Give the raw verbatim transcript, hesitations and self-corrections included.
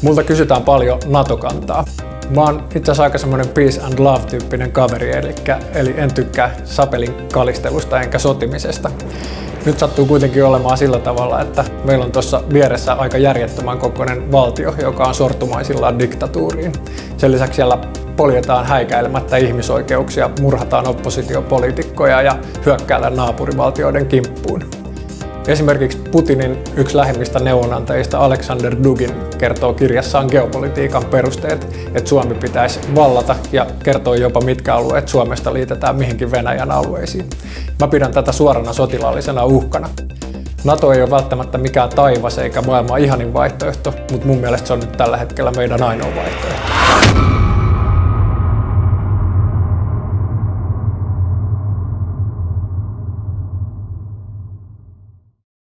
Multa kysytään paljon NATO-kantaa. Mä oon itse asiassa aika semmonen peace and love-tyyppinen kaveri, eli, eli en tykkää sapelin kalistelusta enkä sotimisesta. Nyt sattuu kuitenkin olemaan sillä tavalla, että meillä on tuossa vieressä aika järjettömän kokoinen valtio, joka on sortumaisillaan diktatuuriin. Sen lisäksi siellä poljetaan häikäilemättä ihmisoikeuksia, murhataan oppositiopoliitikkoja ja hyökkäällä naapurivaltioiden kimppuun. Esimerkiksi Putinin yksi lähimmistä neuvonantajista Alexander Dugin kertoo kirjassaan Geopolitiikan perusteet, että Suomi pitäisi vallata ja kertoo jopa mitkä alueet Suomesta liitetään mihinkin Venäjän alueisiin. Mä pidän tätä suorana sotilaallisena uhkana. NATO ei ole välttämättä mikään taivas eikä maailman ihanin vaihtoehto, mutta mun mielestä se on nyt tällä hetkellä meidän ainoa vaihtoehto.